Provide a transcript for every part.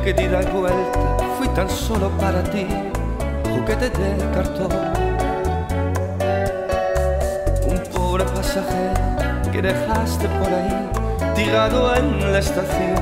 que di da vuelta fui tan solo para ti, juguete de cartón. Un pobre pasajero que dejaste por ahí, tirado en la estación.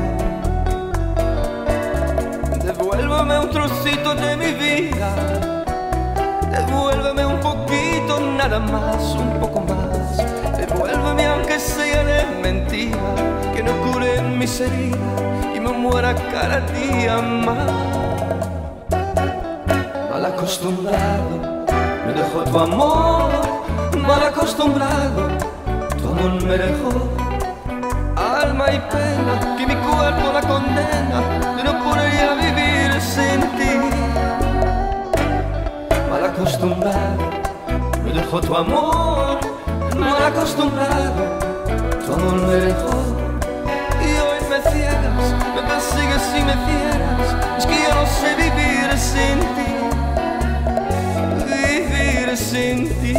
Devuélveme un trocito de mi vida, devuélveme un poquito, nada más, un poco más. Devuélveme aunque sea de mentira, que no cure mis heridas y me muera cada día más. Mal acostumbrado, me dejó tu amor. Mal acostumbrado, tu amor me dejó. Alma y pena, que mi cuerpo la condena, yo no podría vivir sin ti. Mal acostumbrado, me dejó tu amor. Mal acostumbrado, tu amor me dejó. Y hoy me ciegas, me persigues y me ciegas. Es que yo no sé vivir sin ti, vivir sin ti.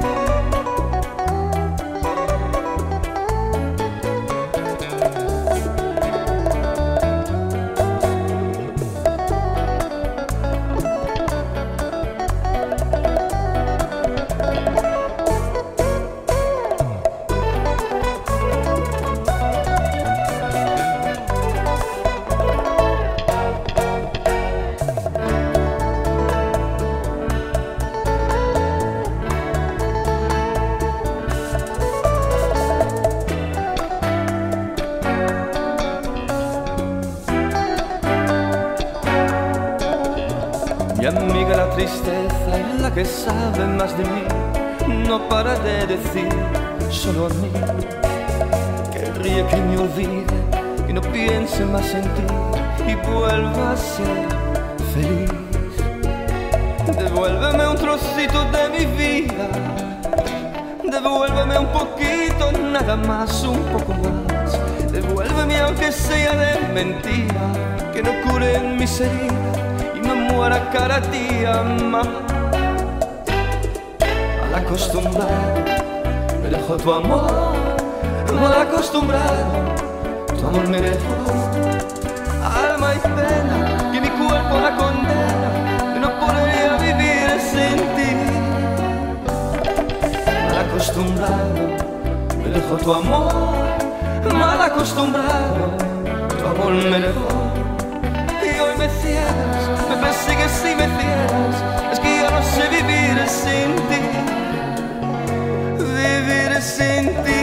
Mi amiga la tristeza es la que sabe más de mí, no para de decir solo a mí. Querría que me olvide y no piense más en ti y vuelva a ser feliz. Devuélveme un trocito de mi vida, devuélveme un poquito, nada más, un poco más. Devuélveme aunque sea de mentira, que no cure mis heridas y me muera cada día más. Mal acostumbrado, me dejó tu amor. Mal acostumbrado, tu amor me dejó. Alma y pena, que mi cuerpo la condena, yo no podría vivir sin ti. Mal acostumbrado, me dejó tu amor. Mal acostumbrado, tu amor me dejó. Y hoy me ciegas, me persigues y me ciegas. Es que yo no sé vivir sin ti, vivir sin ti.